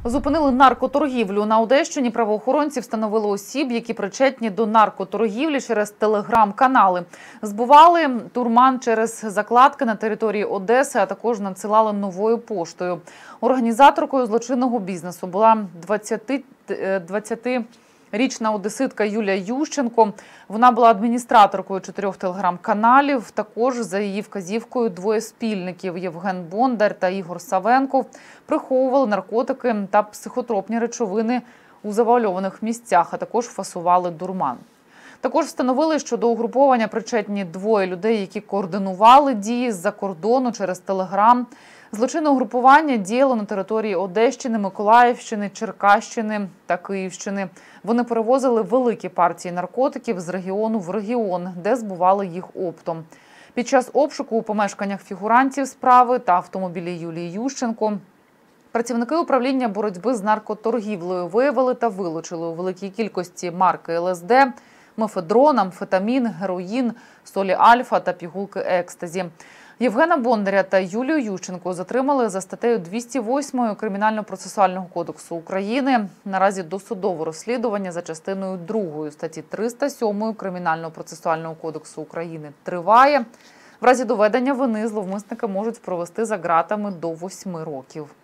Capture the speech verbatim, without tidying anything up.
Зупинили наркоторгівлю. На Одещині правоохоронці встановили осіб, які причетні до наркоторгівлі через телеграм-канали. Збували дурман через закладки на території Одеси, а також надсилали новою поштою. Організаторкою злочинного бізнесу була двадцятирічна одеситка Юлія Ющенко. Вона була адміністраторкою чотирьох телеграм-каналів. Також за її вказівкою двоє спільників – Євген Бондар та Ігор Савенков – приховували наркотики та психотропні речовини у завуальованих місцях, а також фасували дурман. Також встановили, що до угруповання причетні двоє людей, які координували дії з-за кордону через телеграм. Злочинне угрупування діяло на території Одещини, Миколаївщини, Черкащини та Київщини. Вони перевозили великі партії наркотиків з регіону в регіон, де збували їх оптом. Під час обшуку у помешканнях фігурантів справи та автомобілі Юлії Ющенко працівники управління боротьби з наркоторгівлею виявили та вилучили у великій кількості марки ел ес де, мефедрон, амфетамін, героїн, солі альфа та пігулки екстазі. Євгена Бондаря та Юлію Ющенко затримали за статтею двісті восьмою Кримінально-процесуального кодексу України. Наразі досудове розслідування за частиною другою статті триста сьомої Кримінально-процесуального кодексу України триває. В разі доведення вини зловмисники можуть провести за ґратами до восьми років.